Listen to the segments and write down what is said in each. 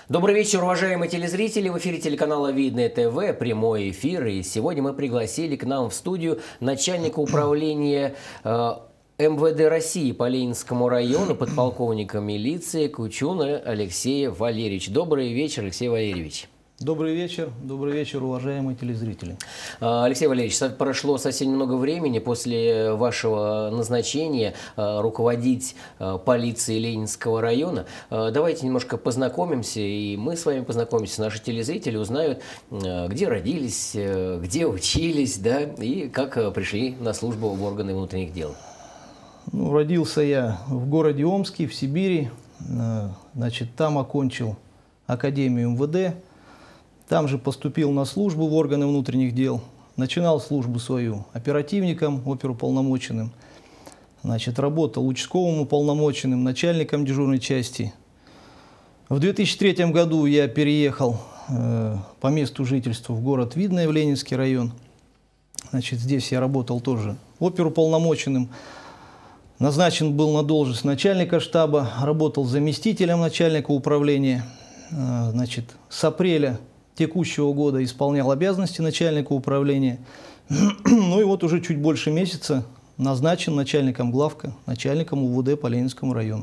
Добрый вечер, уважаемые телезрители. В эфире телеканала Видное ТВ, прямой эфир. И сегодня мы пригласили к нам в студию начальника управления МВД России по Ленинскому району, подполковника милиции Кучуна Алексея Валерьевича. Добрый вечер, Алексей Валерьевич. Добрый вечер, уважаемые телезрители. Алексей Валерьевич, прошло совсем немного времени после вашего назначения руководить полицией Ленинского района. Давайте немножко познакомимся, и мы с вами познакомимся, наши телезрители узнают, где родились, где учились, да, и как пришли на службу в органы внутренних дел. Ну, родился я в городе Омске, в Сибири. Значит, там окончил Академию МВД. Там же поступил на службу в органы внутренних дел. Начинал службу свою оперативником, оперуполномоченным. Значит, работал участковым уполномоченным, начальником дежурной части. В 2003 году я переехал по месту жительства в город Видное, в Ленинский район. Значит, здесь я работал тоже оперуполномоченным. Назначен был на должность начальника штаба, работал заместителем начальника управления. Значит, с апреля текущего года исполнял обязанности начальника управления. Ну и вот уже чуть больше месяца назначен начальником главка, начальником УВД по Ленинскому району.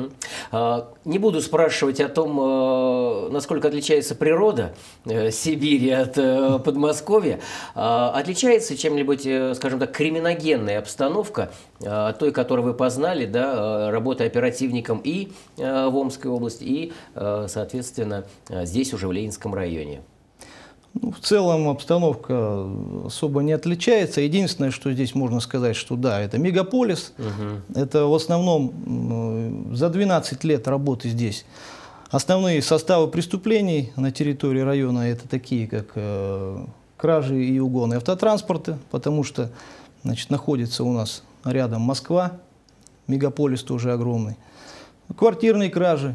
Не буду спрашивать о том, насколько отличается природа Сибири от Подмосковья. Отличается чем-нибудь, скажем так, криминогенная обстановка той, которую вы познали, да, работая оперативником и в Омской области, и, соответственно, здесь уже в Ленинском районе? Ну, в целом обстановка особо не отличается. Единственное, что здесь можно сказать, что да, это мегаполис. Это в основном за 12 лет работы здесь. Основные составы преступлений на территории района это такие, как кражи и угоны автотранспорта, потому что, значит, находится у нас рядом Москва, мегаполис тоже огромный. Квартирные кражи.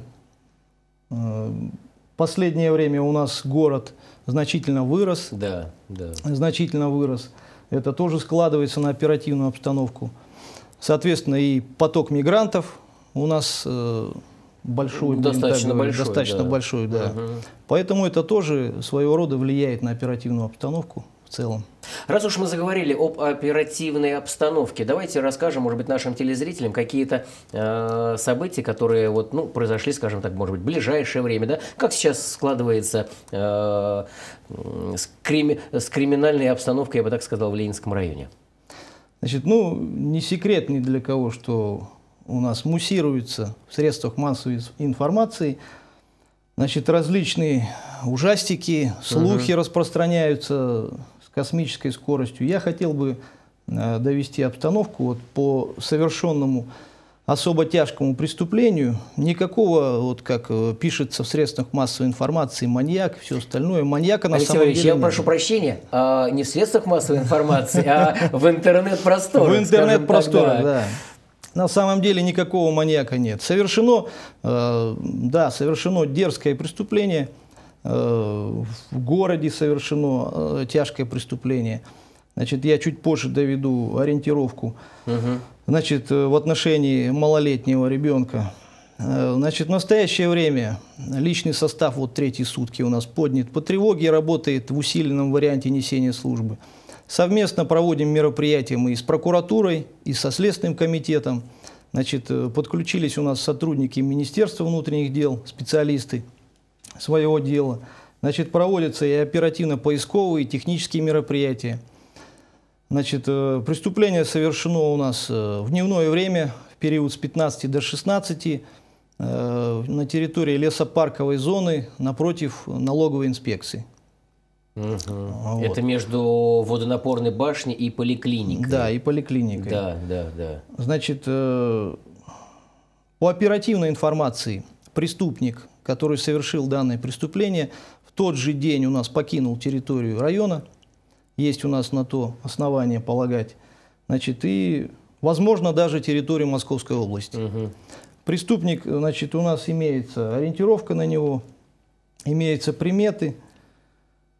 Последнее время у нас город значительно вырос. Да, да. Значительно вырос. Это тоже складывается на оперативную обстановку. Соответственно, и поток мигрантов у нас большой. Достаточно большой, да. Поэтому это тоже своего рода влияет на оперативную обстановку в целом. Раз уж мы заговорили об оперативной обстановке, давайте расскажем, может быть, нашим телезрителям какие-то события, которые вот, ну, произошли, скажем так, может быть, в ближайшее время, да? Как сейчас складывается с криминальной обстановкой, я бы так сказал, в Ленинском районе? Значит, ну, не секрет ни для кого, что у нас муссируется в средствах массовой информации, значит, различные ужастики, слухи распространяются с космической скоростью. Я хотел бы довести обстановку вот по совершенному особо тяжкому преступлению. Никакого, вот как пишется в средствах массовой информации, маньяк, все остальное. Маньяка на самом деле я прошу прощения, не в средствах массовой информации, а в интернет-просторе. В интернет-просторе, да. На самом деле никакого маньяка нет. Совершено дерзкое преступление, в городе совершено тяжкое преступление. Значит, я чуть позже доведу ориентировку. Значит, в отношении малолетнего ребенка. Значит, в настоящее время личный состав, вот третьи сутки у нас поднят по тревоге, работает в усиленном варианте несения службы. Совместно проводим мероприятия мы и с прокуратурой, и со Следственным комитетом. Значит, подключились у нас сотрудники Министерства внутренних дел, специалисты своего дела. Значит, проводятся и оперативно-поисковые, и технические мероприятия. Значит, преступление совершено у нас в дневное время, в период с 15 до 16, на территории лесопарковой зоны напротив налоговой инспекции. Вот. Это между водонапорной башней и поликлиникой. Да, и поликлиникой. Да, да, да. Значит, по оперативной информации преступник, который совершил данное преступление, в тот же день у нас покинул территорию района. Есть у нас на то основание полагать. Значит, и, возможно, даже территорию Московской области. Преступник, значит, у нас имеется ориентировка на него, имеются приметы.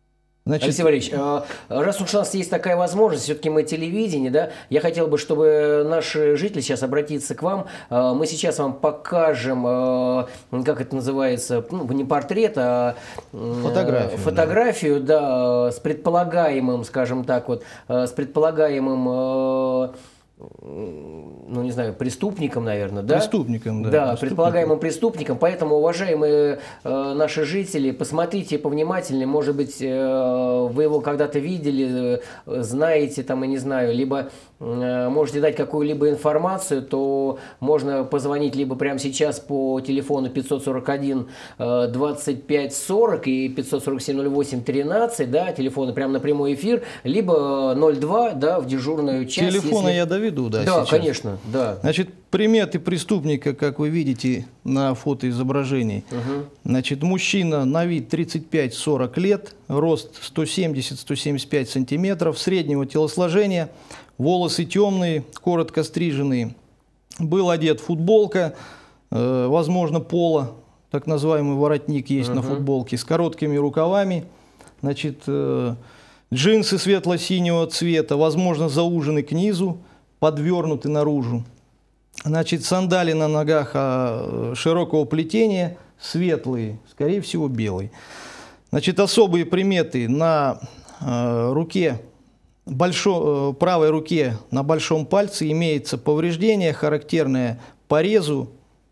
Значит, Алексей Валерьевич, раз уж у нас есть такая возможность, все-таки мы телевидение, да, я хотел бы, чтобы наши жители сейчас обратиться к вам. Мы сейчас вам покажем, как это называется, ну, не портрет, а фотографию, да, с предполагаемым, скажем так, вот, с предполагаемым, ну, не знаю, преступником, наверное, да? Преступником, да. Да, предполагаемым преступником. Поэтому, уважаемые наши жители, посмотрите повнимательнее. Может быть, вы его когда-то видели, знаете, там, я не знаю, либо можете дать какую-либо информацию, то можно позвонить либо прямо сейчас по телефону 541 25 40 и 547 08 13, да, телефоны прямо на прямой эфир, либо 02, да, в дежурную часть. Телефона я доведу, да, да, сейчас. конечно, да. Значит, приметы преступника, как вы видите на фотоизображении. Значит, мужчина на вид 35-40 лет, рост 170-175 сантиметров, среднего телосложения, волосы темные, коротко стриженные. Был одет футболка, возможно, поло, так называемый воротник есть на футболке, с короткими рукавами. Значит, джинсы светло-синего цвета, возможно, заужены к низу, подвернуты наружу. Значит, сандали на ногах широкого плетения, светлые, скорее всего, белые. Значит, особые приметы на руке, правой руке на большом пальце имеется повреждение, характерное порезу,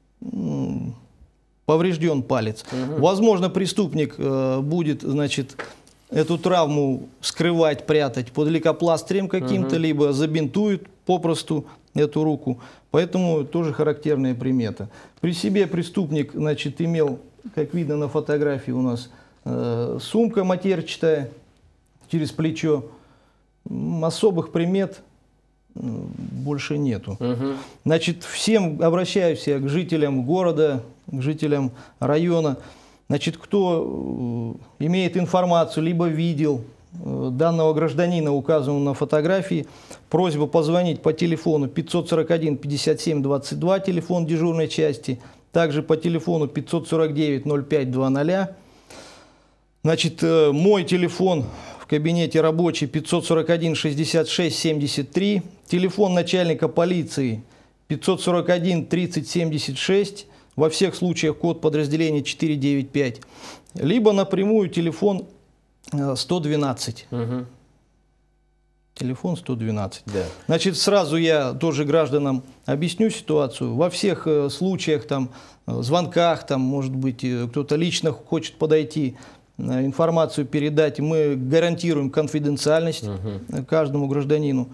поврежден палец. Возможно, преступник будет, значит, эту травму скрывать, прятать под лейкопластырем каким-то, либо забинтует попросту эту руку. Поэтому тоже характерная примета. При себе преступник, значит, имел, как видно на фотографии у нас, сумка матерчатая через плечо. Особых примет больше нету. Значит, всем обращаюсь я к жителям города, к жителям района. Значит, кто имеет информацию, либо видел данного гражданина, указанного на фотографии, просьба позвонить по телефону 541 57 22, телефон дежурной части, также по телефону 549 05 20. Значит, мой телефон в кабинете рабочий 541 66 73, телефон начальника полиции 541 30 76, во всех случаях код подразделения 495, либо напрямую телефон 112. Телефон 112. Да. Значит, сразу я тоже гражданам объясню ситуацию. Во всех случаях, там, звонках, там, может быть, кто-то лично хочет подойти, информацию передать, мы гарантируем конфиденциальность каждому гражданину.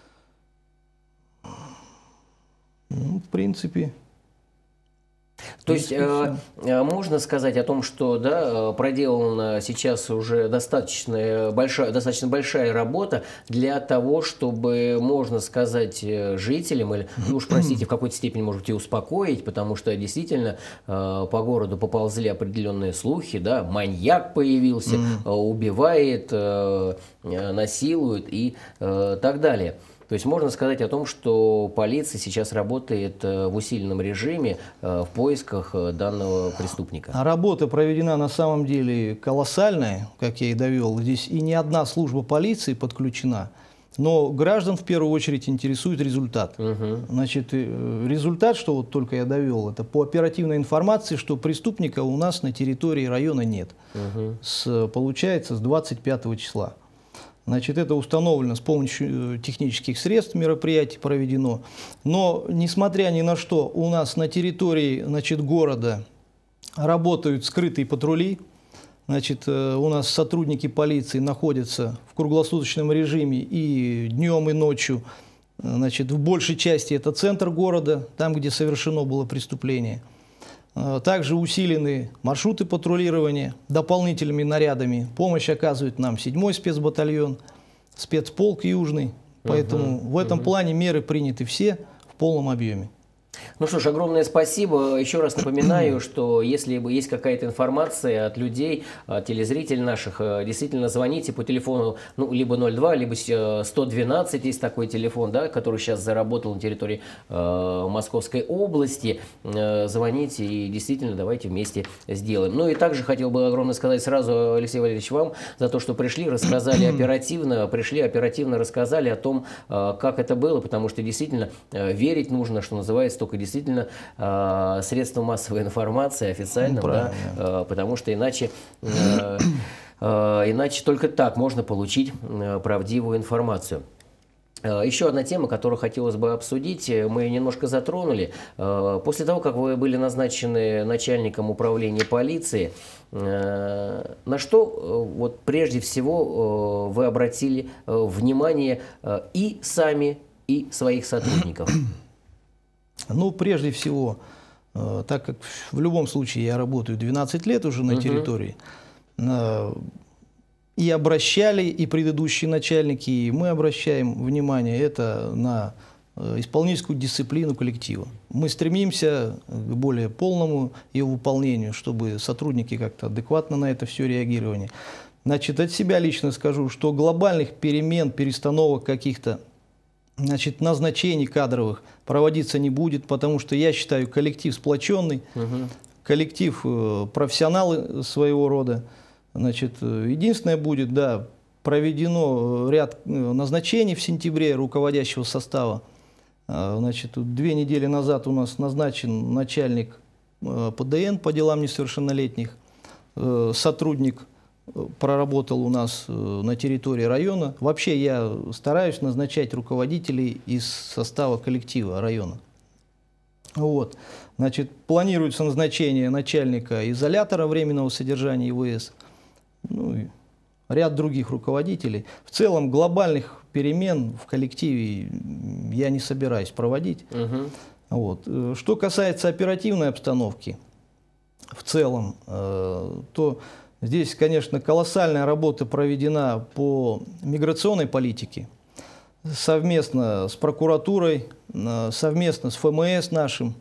Ну, в принципе... То есть можно сказать о том, что да, проделана сейчас уже достаточно большая работа для того, чтобы, можно сказать, жителям, или, ну уж простите, в какой-то степени, может быть, и успокоить, потому что действительно по городу поползли определенные слухи, да, маньяк появился, убивает, насилует и так далее. То есть можно сказать о том, что полиция сейчас работает в усиленном режиме в поисках данного преступника. А работа проведена на самом деле колоссальная, как я и довел. Здесь и не одна служба полиции подключена, но граждан в первую очередь интересует результат. Значит, результат, что вот только я довел, это по оперативной информации, что преступника у нас на территории района нет. Получается, с 25 числа. Значит, это установлено с помощью технических средств, мероприятий проведено. Но, несмотря ни на что, у нас на территории, значит, города работают скрытые патрули. Значит, у нас сотрудники полиции находятся в круглосуточном режиме и днем, и ночью. Значит, в большей части это центр города, там, где совершено было преступление. Также усилены маршруты патрулирования дополнительными нарядами. Помощь оказывает нам 7-й спецбатальон, спецполк Южный. Поэтому в этом плане меры приняты все в полном объеме. Ну что ж, огромное спасибо. Еще раз напоминаю, что если есть какая-то информация от людей, от телезрителей наших, действительно звоните по телефону, ну, либо 02, либо 112, есть такой телефон, да, который сейчас заработал на территории Московской области. Звоните и действительно давайте вместе сделаем. Ну и также хотел бы огромно сказать сразу, Алексей Валерьевич, вам за то, что пришли, рассказали оперативно рассказали о том, как это было, потому что действительно верить нужно, что называется, только действительно средства массовой информации официальным, да, потому что иначе только так можно получить правдивую информацию. Еще одна тема, которую хотелось бы обсудить, мы ее немножко затронули. После того, как вы были назначены начальником управления полиции, на что вот прежде всего вы обратили внимание и сами, и своих сотрудников? Ну, прежде всего, так как в любом случае я работаю 12 лет уже на территории, и обращали, и предыдущие начальники, и мы обращаем внимание это на исполнительскую дисциплину коллектива. Мы стремимся к более полному ее выполнению, чтобы сотрудники как-то адекватно на это все реагировали. Значит, от себя лично скажу, что глобальных перемен, перестановок каких-то, значит, назначений кадровых проводиться не будет, потому что я считаю, коллектив сплоченный, коллектив профессионалы своего рода. Значит, единственное будет, да, проведено ряд назначений в сентябре руководящего состава. Значит, 2 недели назад у нас назначен начальник ПДН по делам несовершеннолетних, сотрудник проработал у нас на территории района. Вообще я стараюсь назначать руководителей из состава коллектива района. Вот. Значит, планируется назначение начальника изолятора временного содержания ИВС, ну и ряд других руководителей. В целом глобальных перемен в коллективе я не собираюсь проводить. Вот. Что касается оперативной обстановки в целом, то здесь, конечно, колоссальная работа проведена по миграционной политике, совместно с прокуратурой, совместно с ФМС нашим,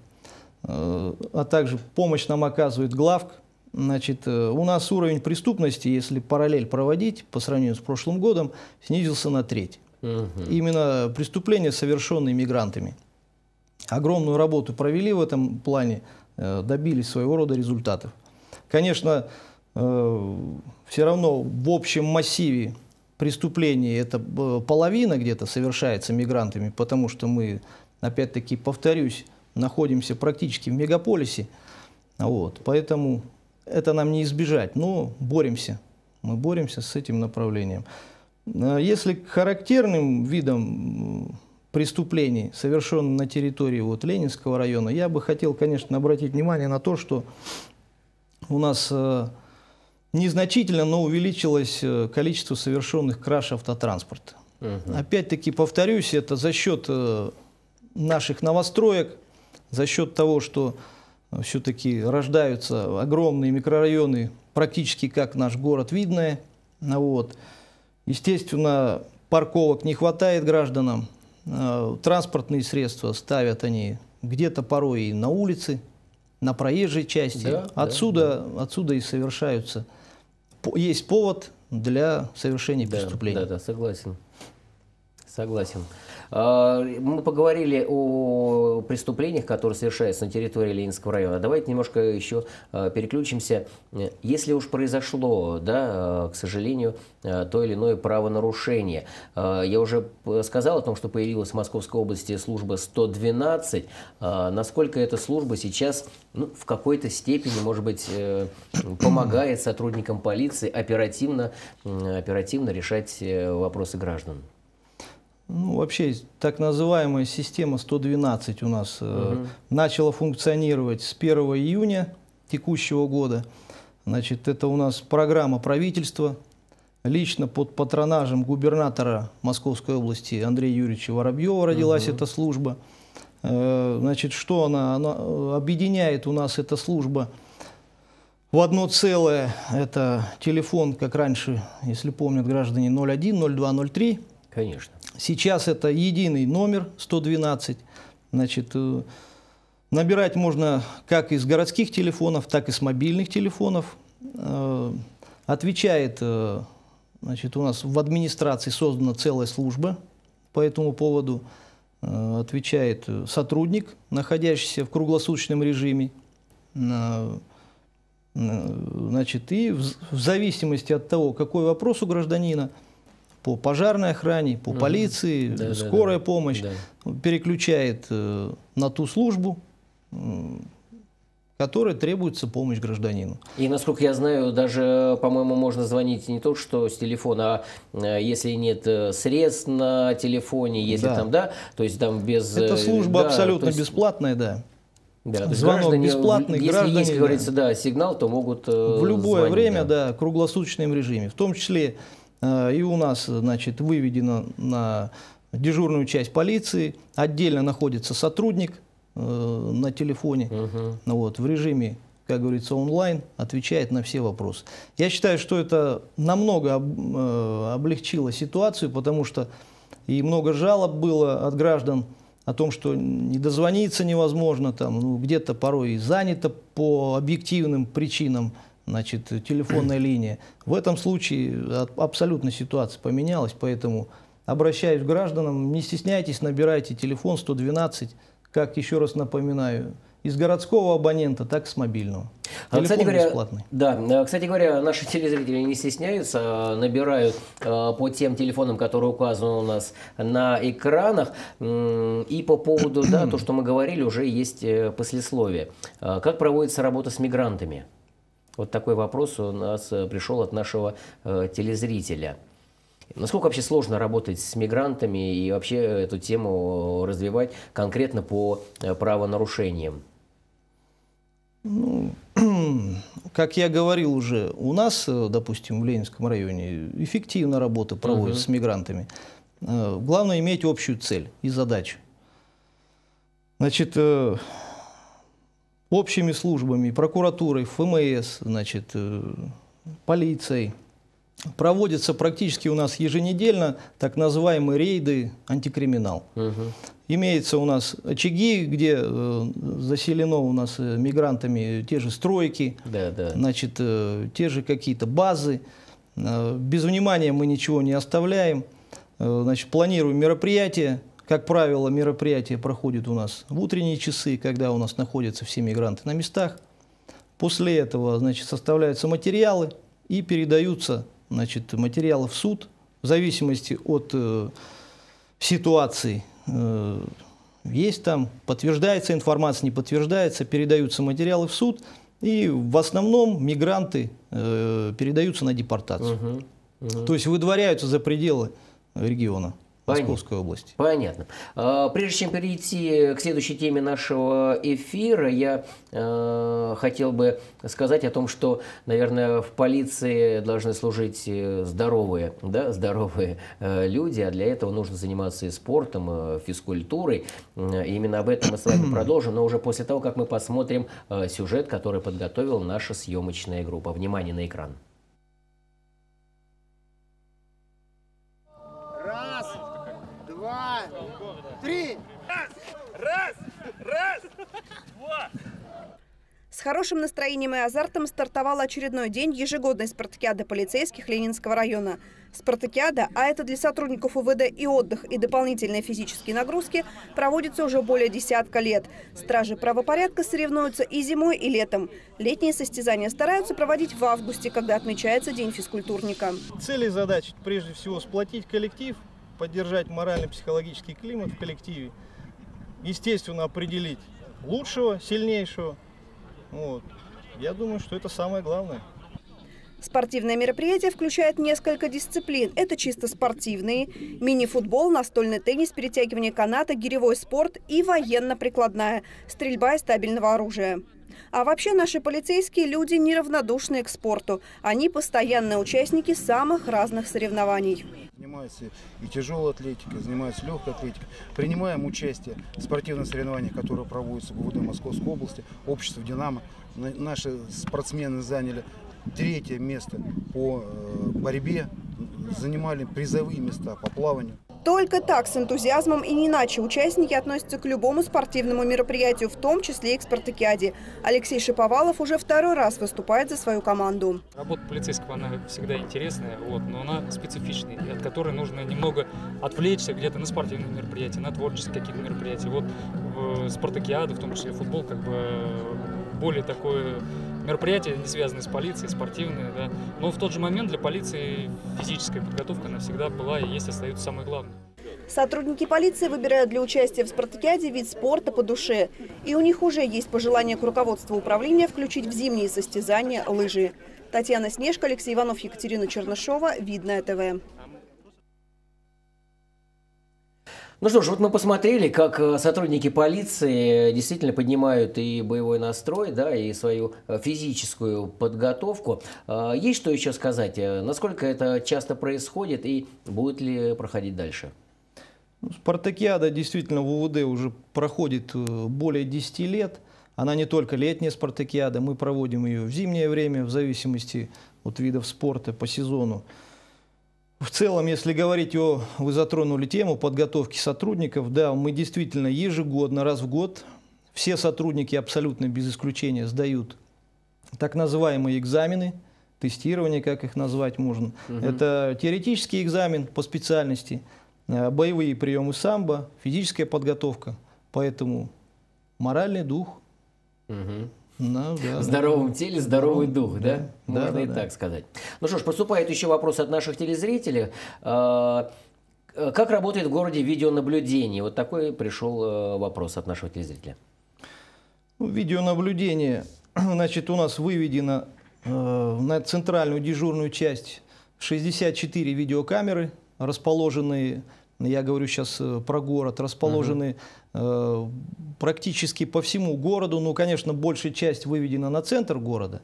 а также помощь нам оказывает главк. Значит, у нас уровень преступности, если параллель проводить по сравнению с прошлым годом, снизился на треть. Именно преступления, совершенные мигрантами. Огромную работу провели в этом плане, добились своего рода результатов. Конечно, все равно в общем массиве преступлений это половина где-то совершается мигрантами, потому что мы, опять-таки, повторюсь, находимся практически в мегаполисе. Вот, поэтому это нам не избежать, но боремся. Мы боремся с этим направлением. Если к характерным видам преступлений, совершенных на территории вот Ленинского района, я бы хотел, конечно, обратить внимание на то, что у нас незначительно, но увеличилось количество совершенных краж автотранспорта. Опять-таки, повторюсь, это за счет наших новостроек, за счет того, что все-таки рождаются огромные микрорайоны, практически как наш город Видное. Вот. Естественно, парковок не хватает гражданам, транспортные средства ставят они где-то порой и на улице, на проезжей части. Да, отсюда и совершаются. Есть повод для совершения преступления. Да, согласен. Согласен. Мы поговорили о преступлениях, которые совершаются на территории Ленинского района. Давайте немножко еще переключимся. Если уж произошло, да, к сожалению, то или иное правонарушение. Я уже сказал о том, что появилась в Московской области служба 112. Насколько эта служба сейчас, ну, в какой-то степени, может быть, помогает сотрудникам полиции оперативно решать вопросы граждан? Ну, вообще, так называемая система 112 у нас начала функционировать с 1 июня текущего года. Значит, это у нас программа правительства, лично под патронажем губернатора Московской области Андрея Юрьевича Воробьева родилась эта служба. Значит, что она объединяет у нас эта служба в одно целое? Это телефон, как раньше, если помнят граждане, 01, 02, 03. Конечно. Сейчас это единый номер 112. Значит, Набирать можно как из городских телефонов, так и с мобильных телефонов. Отвечает, значит, у нас в администрации создана целая служба по этому поводу. Отвечает сотрудник, находящийся в круглосуточном режиме. Значит, и в зависимости от того, какой вопрос у гражданина, по пожарной охране, по полиции, скорая помощь, переключает на ту службу, которой требуется помощь гражданину. И, насколько я знаю, даже, по-моему, можно звонить не только что с телефона, а если нет средств на телефоне, если там, да, то есть там без... Эта служба абсолютно бесплатная, да. Да, звонок бесплатный, если граждане, есть, как говорится, да, сигнал, то могут в любое звонить, время, да, в круглосуточном режиме. В том числе и у нас, значит, выведено на дежурную часть полиции, отдельно находится сотрудник на телефоне, вот, в режиме, как говорится, онлайн, отвечает на все вопросы. Я считаю, что это намного облегчило ситуацию, потому что и много жалоб было от граждан о том, что не дозвониться невозможно, там, ну, где-то порой и занято по объективным причинам, значит, телефонная линия. В этом случае абсолютно ситуация поменялась, поэтому обращаюсь к гражданам, не стесняйтесь, набирайте телефон 112, как, еще раз напоминаю, из городского абонента, так и с мобильного. Телефон кстати говоря, бесплатный. Да, кстати говоря, наши телезрители не стесняются, набирают по тем телефонам, которые указаны у нас на экранах. И по поводу, да, то, что мы говорили, уже есть послесловие. Как проводится работа с мигрантами? Вот такой вопрос у нас пришел от нашего телезрителя. Насколько вообще сложно работать с мигрантами и вообще эту тему развивать конкретно по правонарушениям? Ну, как я говорил уже, у нас, допустим, в Ленинском районе эффективно работа проводится с мигрантами. Главное иметь общую цель и задачу. Значит, общими службами, прокуратурой, ФМС, значит, полицией проводятся практически у нас еженедельно так называемые рейды антикриминал. Имеются у нас очаги, где заселено у нас мигрантами те же стройки, значит, те же какие-то базы. Без внимания мы ничего не оставляем. Значит, планируем мероприятия. Как правило, мероприятия проходят у нас в утренние часы, когда у нас находятся все мигранты на местах. После этого, значит, составляются материалы и передаются, значит, материалы в суд в зависимости от ситуации. Есть там, подтверждается информация, не подтверждается, передаются материалы в суд, и в основном мигранты передаются на депортацию. То есть выдворяются за пределы региона. Московской области. Понятно. Прежде чем перейти к следующей теме нашего эфира, я хотел бы сказать о том, что, наверное, в полиции должны служить здоровые, да, здоровые люди, а для этого нужно заниматься и спортом, физкультурой. Именно об этом мы с вами продолжим, но уже после того, как мы посмотрим сюжет, который подготовила наша съемочная группа. Внимание на экран. Три! Раз! Два! С хорошим настроением и азартом стартовал очередной день ежегодной спартакиады полицейских Ленинского района. Спартакиада, а это для сотрудников УВД и отдых, и дополнительные физические нагрузки, проводится уже более десятка лет. Стражи правопорядка соревнуются и зимой, и летом. Летние состязания стараются проводить в августе, когда отмечается День физкультурника. Цели и задачи прежде всего сплотить коллектив, поддержать морально-психологический климат в коллективе, естественно, определить лучшего, сильнейшего. Вот. Я думаю, что это самое главное. Спортивное мероприятие включает несколько дисциплин. Это чисто спортивные: мини-футбол, настольный теннис, перетягивание каната, гиревой спорт и военно-прикладная – стрельба из стабильного оружия. А вообще наши полицейские люди неравнодушные к спорту. Они постоянные участники самых разных соревнований. Занимаются и тяжелой атлетикой, занимаются легкой атлетикой. Принимаем участие в спортивных соревнованиях, которые проводятся в ГУВД Московской области, общество «Динамо». Наши спортсмены заняли 3-е место по борьбе, занимали призовые места по плаванию. Только так, с энтузиазмом и не иначе, участники относятся к любому спортивному мероприятию, в том числе и к спартакиаде. Алексей Шиповалов уже второй раз выступает за свою команду. Работа полицейского, она всегда интересная, но она специфичная, от которой нужно немного отвлечься где-то на спортивные мероприятия, на творческие какие-то мероприятия. Спартакиада, в том числе футбол, более такое мероприятие, не связанное с полицией, спортивное, да. Но в тот же момент для полиции физическая подготовка, она всегда была и есть, остается самое главное. Сотрудники полиции выбирают для участия в спартакиаде вид спорта по душе. И у них уже есть пожелание к руководству управления включить в зимние состязания лыжи. Татьяна Снежка, Алексей Иванов, Екатерина Чернышова, Видное ТВ. Ну что ж, вот мы посмотрели, как сотрудники полиции действительно поднимают и боевой настрой, да, и свою физическую подготовку. Есть что еще сказать? Насколько это часто происходит и будет ли проходить дальше? Спартакиада действительно в УВД уже проходит более 10 лет. Она не только летняя спартакиада, мы проводим ее в зимнее время, в зависимости от видов спорта по сезону. В целом, если говорить вы затронули тему подготовки сотрудников, да, мы действительно ежегодно, раз в год, все сотрудники абсолютно без исключения сдают так называемые экзамены, тестирование, как их назвать можно. Это теоретический экзамен по специальности, боевые приемы самбо, физическая подготовка, поэтому моральный дух. В здоровом теле здоровый дух, да? Можно и так сказать. Ну что ж, поступают еще вопросы от наших телезрителей. Как работает в городе видеонаблюдение? Вот такой пришел вопрос от нашего телезрителя. Видеонаблюдение, значит, у нас выведено на центральную дежурную часть 64 видеокамеры, расположенные, я говорю сейчас про город, расположены практически по всему городу. Ну, конечно, большая часть выведена на центр города.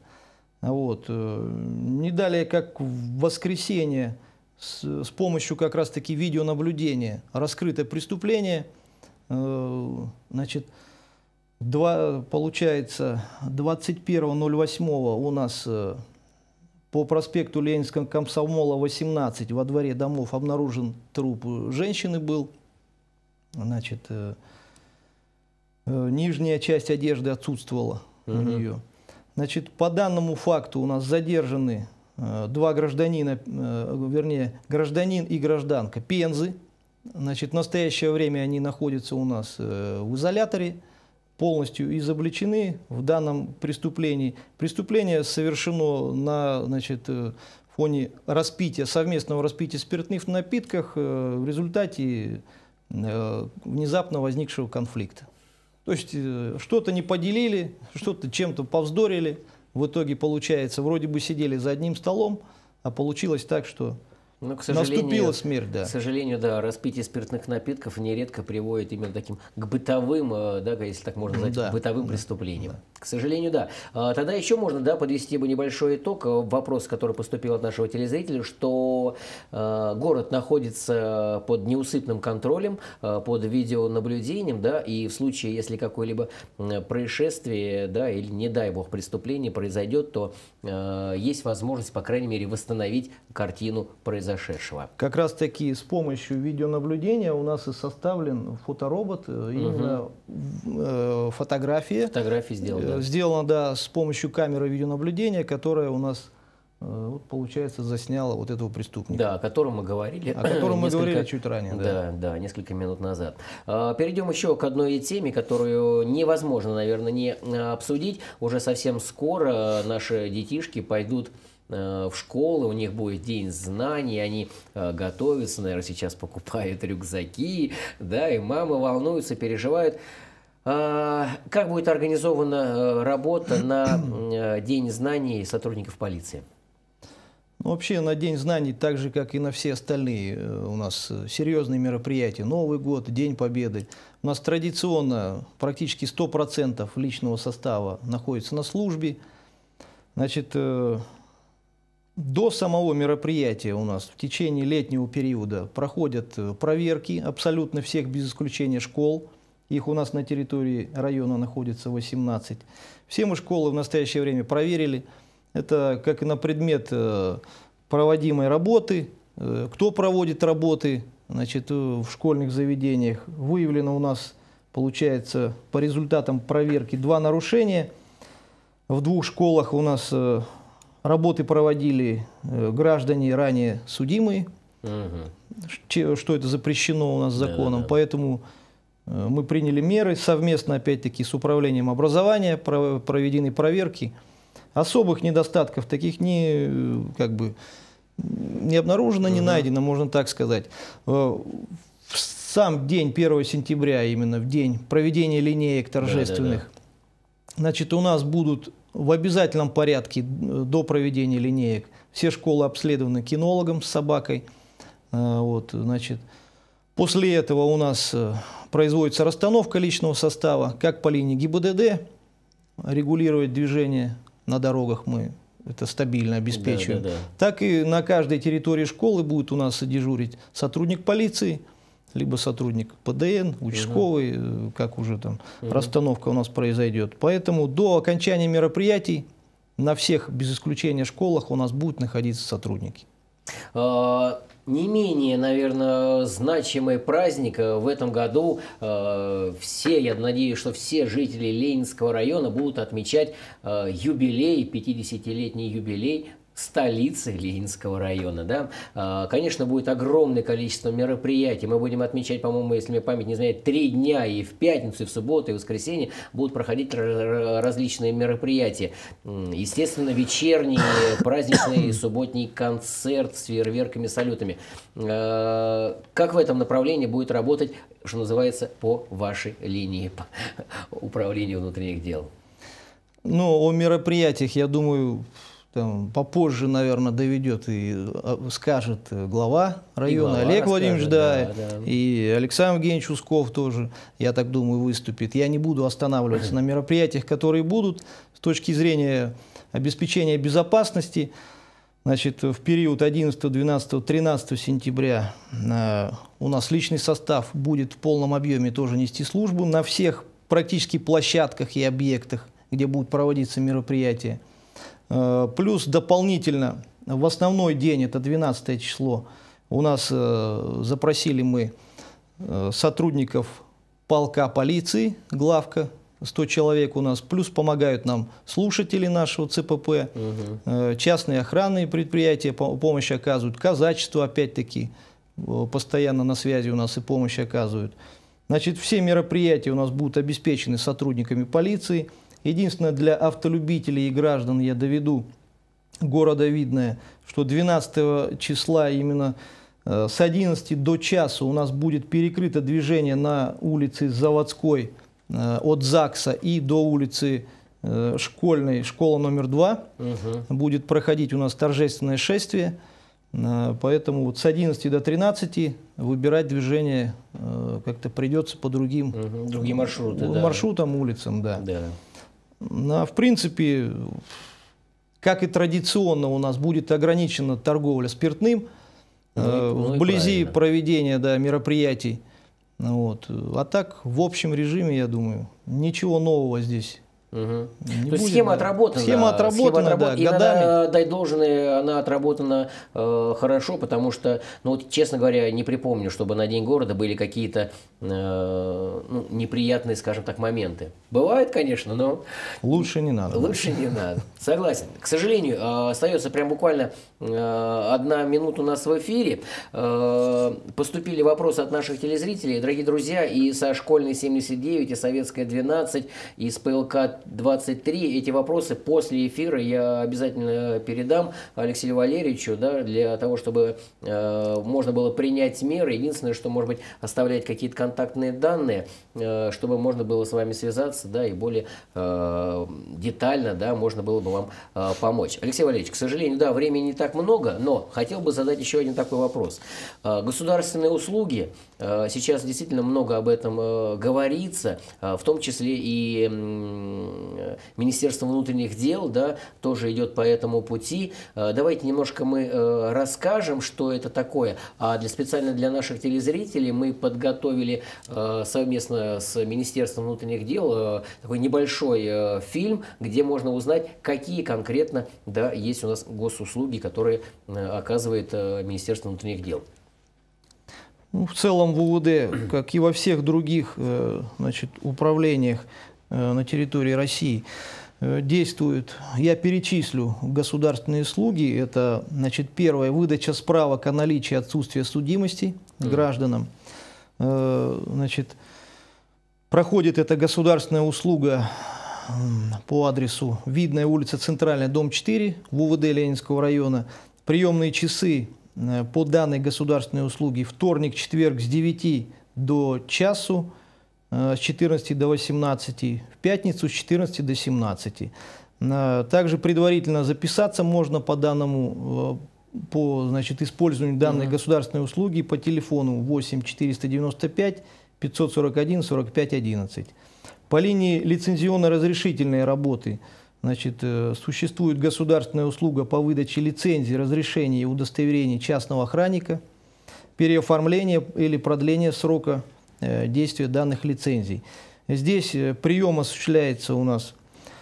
Не далее, как в воскресенье, с помощью как раз-таки видеонаблюдения раскрыто преступление. Значит, получается, 21.08 у нас по проспекту Ленинского комсомола 18 во дворе домов обнаружен труп женщины был. Значит, нижняя часть одежды отсутствовала у нее. Значит, по данному факту у нас задержаны два гражданина, вернее, гражданин и гражданка Пензы. Значит, в настоящее время они находятся у нас в изоляторе, полностью изобличены в данном преступлении. Преступление совершено на, значит, фоне совместного распития спиртных напитков в результате внезапно возникшего конфликта. То есть что-то не поделили, что-то чем-то повздорили. В итоге, получается, вроде бы сидели за одним столом, а получилось так, что наступила смерть. Да. К сожалению, да, распитие спиртных напитков нередко приводит именно таким к бытовым, да, если так можно назвать, бытовым преступлениям. К сожалению, да. Тогда еще можно, да, подвести бы небольшой итог. Вопрос, который поступил от нашего телезрителя, что город находится под неусыпным контролем, под видеонаблюдением, да, и в случае, если какое-либо происшествие, да, или, не дай бог, преступление произойдет, то есть возможность, по крайней мере, восстановить картину произошедшего. Как раз таки с помощью видеонаблюдения у нас и составлен фоторобот, именно фотография. Фотографии сделаны. Сделано, да, с помощью камеры видеонаблюдения, которая у нас, получается, засняла вот этого преступника. Да, о котором мы говорили. О котором мы говорили чуть ранее. Да, несколько минут назад. Перейдем еще к одной теме, которую невозможно, наверное, не обсудить. Уже совсем скоро наши детишки пойдут в школы, у них будет день знаний, они готовятся, наверное, сейчас покупают рюкзаки, да, и мамы волнуются, переживают. Как будет организована работа на День знаний сотрудников полиции? Вообще на День знаний, так же как и на все остальные у нас серьезные мероприятия, Новый год, День Победы, у нас традиционно практически 100% личного состава находится на службе. Значит, до самого мероприятия у нас в течение летнего периода проходят проверки абсолютно всех без исключения школ. Их у нас на территории района находится 18. Все мы школы в настоящее время проверили. Это как и на предмет проводимой работы, кто проводит работы значит, в школьных заведениях. Выявлено у нас, получается, по результатам проверки 2 нарушения. В 2 школах у нас работы проводили граждане ранее судимые, что это запрещено у нас законом. Поэтому мы приняли меры совместно, опять-таки, с управлением образования, проведены проверки. Особых недостатков таких не обнаружено, не найдено, можно так сказать. В сам день 1 сентября, именно в день проведения линеек торжественных, значит, у нас будут в обязательном порядке до проведения линеек все школы обследованы кинологом с собакой. Вот, значит, после этого у нас производится расстановка личного состава, как по линии ГИБДД, регулировать движение на дорогах мы это стабильно обеспечиваем, так и на каждой территории школы будет у нас дежурить сотрудник полиции, либо сотрудник ПДН, участковый, как уже там расстановка у нас произойдет. Поэтому до окончания мероприятий на всех, без исключения, школах у нас будут находиться сотрудники. Не менее, наверное, значимый праздник в этом году. Я надеюсь, что все жители Ленинского района будут отмечать юбилей, 50-летний юбилей столицы Ленинского района. Да? Конечно, будет огромное количество мероприятий. Мы будем отмечать, по-моему, если мне память не изменяет, 3 дня, и в пятницу, и в субботу, и в воскресенье будут проходить различные мероприятия. Естественно, вечерний, праздничный, субботний концерт с фейерверками, салютами. Как в этом направлении будет работать, что называется, по вашей линии управления внутренних дел? Ну, о мероприятиях, я думаю, там, попозже, наверное, доведет и скажет глава района Олег Владимирович, и Александр Евгеньевич Усков тоже, я так думаю, выступит. Я не буду останавливаться на мероприятиях, которые будут с точки зрения обеспечения безопасности. Значит, в период 11, 12, 13 сентября у нас личный состав будет в полном объеме тоже нести службу на всех практически площадках и объектах, где будут проводиться мероприятия. Плюс дополнительно в основной день, это 12 число, у нас запросили мы сотрудников полка полиции, главка, 100 человек у нас, плюс помогают нам слушатели нашего ЦПП, частные охранные предприятия помощь оказывают, казачество опять-таки постоянно на связи у нас и помощь оказывают. Значит, все мероприятия у нас будут обеспечены сотрудниками полиции. Единственное, для автолюбителей и граждан я доведу города Видное, что 12 числа именно с 11 до часа у нас будет перекрыто движение на улице Заводской от ЗАГСа и до улицы Школьной, школа номер 2. Будет проходить у нас торжественное шествие, поэтому вот с 11 до 13 выбирать движение как-то придется по другим маршрутам, улицам. В принципе, как и традиционно, у нас будет ограничена торговля спиртным вблизи проведения мероприятий. Вот. А так, в общем режиме, я думаю, ничего нового здесь. То есть схема отработана. Схема отработана, да, и годами. Надо дать должное, она отработана хорошо, потому что, ну, вот, честно говоря, не припомню, чтобы на День города были какие-то неприятные, скажем так, моменты. Бывает, конечно, но... Лучше не надо. Лучше не надо. Согласен. К сожалению, остается прям буквально 1 минута у нас в эфире. Поступили вопросы от наших телезрителей. Дорогие друзья, и со Школьной 79, и Советская 12, и с ПЛК 23. Эти вопросы после эфира я обязательно передам Алексею Валерьевичу, да, для того, чтобы можно было принять меры. Единственное, что, может быть, оставлять какие-то контактные данные, чтобы можно было с вами связаться, да, и более детально, да, можно было бы вам помочь. Алексей Валерьевич, к сожалению, да, времени не так много, но хотел бы задать еще один такой вопрос. Государственные услуги, сейчас действительно много об этом говорится, в том числе и Министерство внутренних дел, да, тоже идет по этому пути. Давайте немножко мы расскажем, что это такое. А специально для наших телезрителей мы подготовили совместно с Министерством внутренних дел такой небольшой фильм, где можно узнать, какие конкретно, да, есть у нас госуслуги, которые оказывает Министерство внутренних дел. Ну, в целом в УВД, как и во всех других значит, управлениях на территории России, действуют, я перечислю государственные услуги. Это, значит, первое, выдача справок о наличии отсутствия судимости гражданам. Значит, проходит эта государственная услуга по адресу Видная улица Центральная, дом 4 в УВД Ленинского района. Приемные часы по данной государственной услуге вторник, четверг с 9 до часу, с 14 до 18, в пятницу с 14 до 17. Также предварительно записаться можно по данному, по, значит, использованию данной государственной услуги по телефону 8 495 541 45 11. По линии лицензионно-разрешительной работы, значит, существует государственная услуга по выдаче лицензий, разрешений и удостоверений частного охранника, переоформление или продление срока действия данных лицензий. Здесь прием осуществляется у нас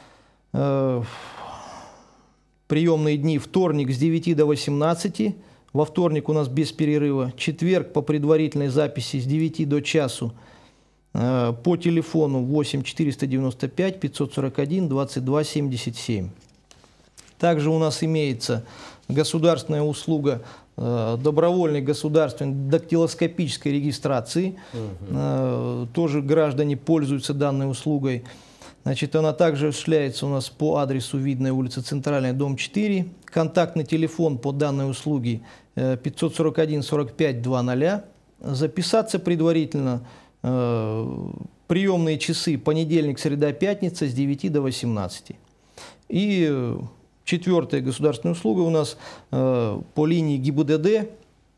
приемные дни: вторник с 9 до 18, во вторник у нас без перерыва, четверг по предварительной записи с 9 до часу, по телефону 8 495 541 22 77. Также у нас имеется государственная услуга добровольной государственной дактилоскопической регистрации. Тоже граждане пользуются данной услугой. Значит, она также осуществляется у нас по адресу Видная улица Центральная, дом 4. Контактный телефон по данной услуге 541 45 00. Записаться предварительно. Приемные часы понедельник, среда, пятница с 9 до 18. И четвертая государственная услуга у нас по линии ГИБДД.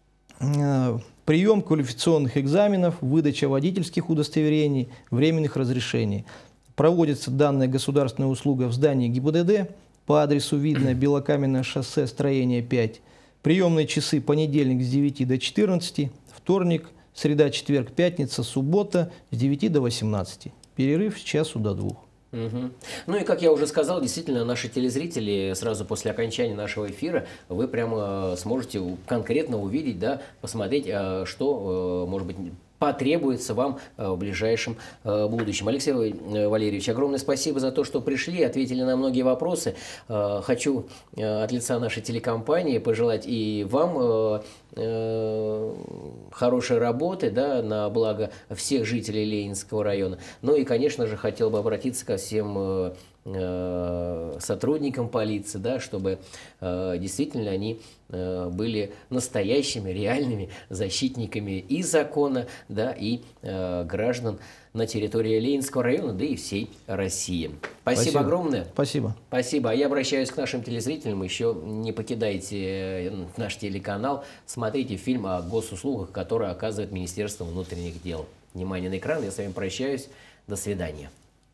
Прием квалификационных экзаменов, выдача водительских удостоверений, временных разрешений. Проводится данная государственная услуга в здании ГИБДД по адресу Видное, Белокаменное шоссе, строение 5. Приемные часы понедельник с 9 до 14, вторник, среда, четверг, пятница, суббота с 9 до 18. Перерыв с часу до 2. Ну и, как я уже сказал, действительно, наши телезрители сразу после окончания нашего эфира вы прямо сможете конкретно увидеть, да, посмотреть, что, может быть, потребуется вам в ближайшем будущем. Алексей Валерьевич, огромное спасибо за то, что пришли, ответили на многие вопросы. Хочу от лица нашей телекомпании пожелать и вам хорошей работы, да, на благо всех жителей Ленинского района. Ну и, конечно же, хотел бы обратиться ко всем сотрудникам полиции, да, чтобы действительно они были настоящими, реальными защитниками и закона, да, и граждан на территории Ленинского района, да и всей России. Спасибо огромное. Спасибо. Спасибо. А я обращаюсь к нашим телезрителям. Еще не покидайте наш телеканал. Смотрите фильм о госуслугах, который оказывает Министерство внутренних дел. Внимание на экран. Я с вами прощаюсь. До свидания.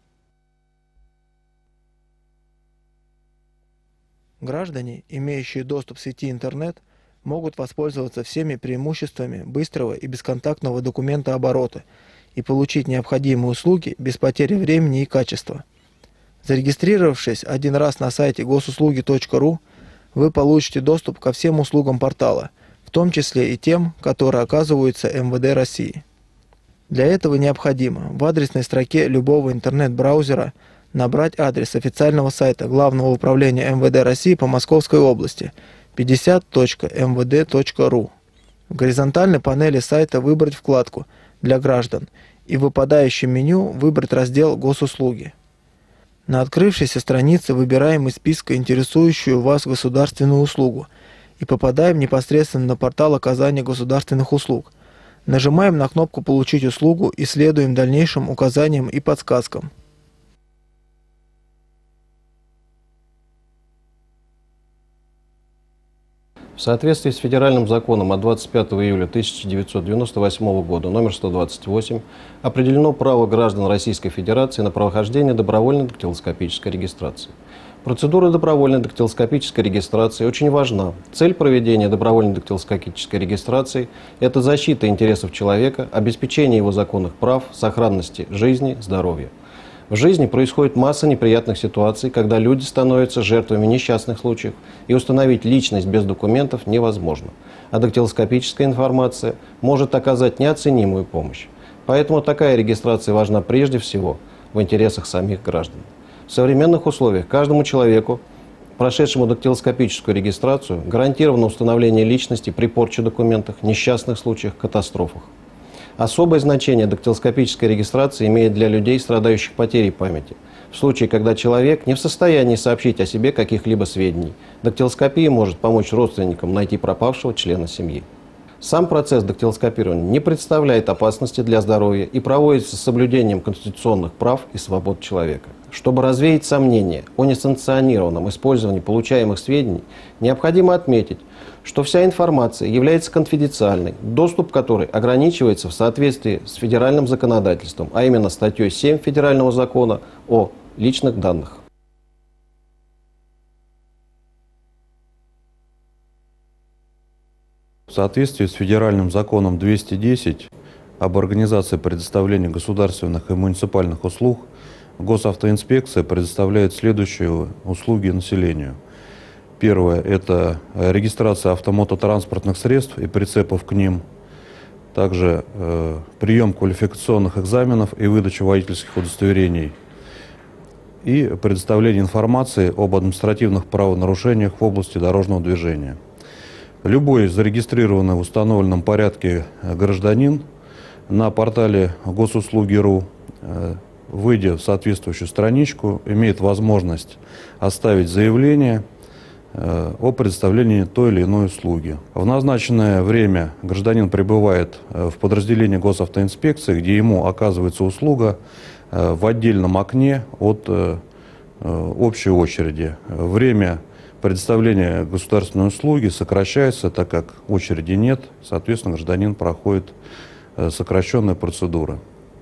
Граждане, имеющие доступ в сети интернет, могут воспользоваться всеми преимуществами быстрого и бесконтактного документооборота и получить необходимые услуги без потери времени и качества. Зарегистрировавшись один раз на сайте госуслуги.ру, вы получите доступ ко всем услугам портала, в том числе и тем, которые оказываются МВД России. Для этого необходимо в адресной строке любого интернет-браузера набрать адрес официального сайта Главного управления МВД России по Московской области 50.mvd.ru. В горизонтальной панели сайта выбрать вкладку «Для граждан» и в выпадающем меню выбрать раздел «Госуслуги». На открывшейся странице выбираем из списка интересующую вас государственную услугу и попадаем непосредственно на портал оказания государственных услуг. Нажимаем на кнопку «Получить услугу» и следуем дальнейшим указаниям и подсказкам. В соответствии с федеральным законом от 25 июля 1998 года номер 128 определено право граждан Российской Федерации на прохождение добровольной дактилоскопической регистрации. Процедура добровольной дактилоскопической регистрации очень важна. Цель проведения добровольной дактилоскопической регистрации – это защита интересов человека, обеспечение его законных прав, сохранности жизни, здоровья. В жизни происходит масса неприятных ситуаций, когда люди становятся жертвами несчастных случаев, и установить личность без документов невозможно. а дактилоскопическая информация может оказать неоценимую помощь. Поэтому такая регистрация важна прежде всего в интересах самих граждан. В современных условиях каждому человеку, прошедшему дактилоскопическую регистрацию, гарантировано установление личности при порче документов, несчастных случаях, катастрофах. Особое значение дактилоскопической регистрации имеет для людей, страдающих потерей памяти. В случае, когда человек не в состоянии сообщить о себе каких-либо сведений, дактилоскопия может помочь родственникам найти пропавшего члена семьи. Сам процесс дактилоскопирования не представляет опасности для здоровья и проводится с соблюдением конституционных прав и свобод человека. Чтобы развеять сомнения о несанкционированном использовании получаемых сведений, необходимо отметить, что вся информация является конфиденциальной, доступ к которой ограничивается в соответствии с федеральным законодательством, а именно статьей 7 Федерального закона о личных данных. В соответствии с федеральным законом 210 об организации предоставления государственных и муниципальных услуг, Госавтоинспекция предоставляет следующие услуги населению. Первое – это регистрация автомототранспортных средств и прицепов к ним. Также прием квалификационных экзаменов и выдача водительских удостоверений. И предоставление информации об административных правонарушениях в области дорожного движения. Любой зарегистрированный в установленном порядке гражданин на портале Госуслуги.ру, выйдя в соответствующую страничку, имеет возможность оставить заявление о предоставлении той или иной услуги. В назначенное время гражданин прибывает в подразделение Госавтоинспекции, где ему оказывается услуга в отдельном окне от общей очереди. Время предоставления государственной услуги сокращается, так как очереди нет, соответственно, гражданин проходит сокращенные процедуры.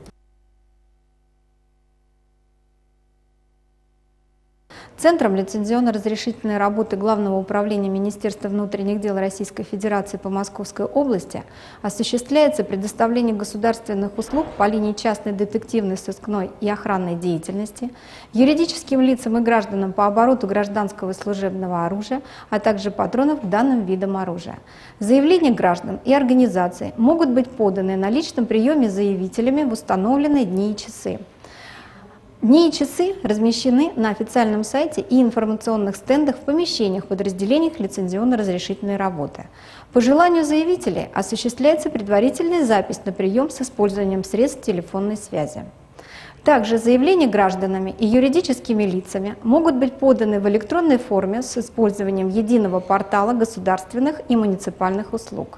Центром лицензионно-разрешительной работы Главного управления Министерства внутренних дел Российской Федерации по Московской области осуществляется предоставление государственных услуг по линии частной детективной, сыскной и охранной деятельности, юридическим лицам и гражданам по обороту гражданского и служебного оружия, а также патронов к данным видам оружия. Заявления граждан и организаций могут быть поданы на личном приеме заявителями в установленные дни и часы. Дни и часы размещены на официальном сайте и информационных стендах в помещениях подразделениях лицензионно-разрешительной работы. По желанию заявителей осуществляется предварительная запись на прием с использованием средств телефонной связи. Также заявления гражданами и юридическими лицами могут быть поданы в электронной форме с использованием единого портала государственных и муниципальных услуг.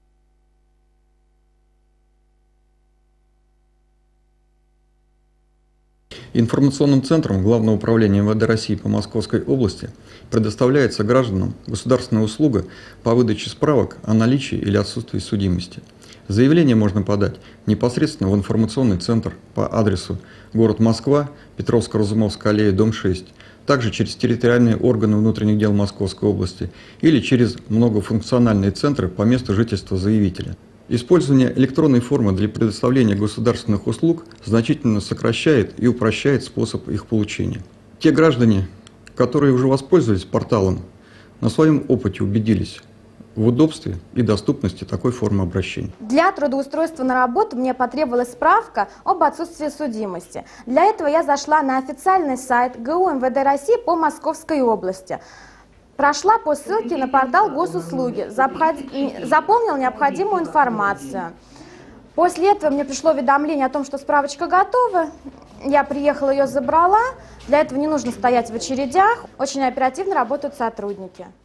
Информационным центром Главного управления МВД России по Московской области предоставляется гражданам государственная услуга по выдаче справок о наличии или отсутствии судимости. Заявление можно подать непосредственно в информационный центр по адресу город Москва, Петровско-Разумовская аллея, дом 6, также через территориальные органы внутренних дел Московской области или через многофункциональные центры по месту жительства заявителя. Использование электронной формы для предоставления государственных услуг значительно сокращает и упрощает способ их получения. Те граждане, которые уже воспользовались порталом, на своем опыте убедились в удобстве и доступности такой формы обращения. Для трудоустройства на работу мне потребовалась справка об отсутствии судимости. Для этого я зашла на официальный сайт ГУ МВД России по Московской области. Прошла по ссылке на портал Госуслуги, заполнила необходимую информацию. После этого мне пришло уведомление о том, что справочка готова. Я приехала, ее забрала. Для этого не нужно стоять в очередях. Очень оперативно работают сотрудники.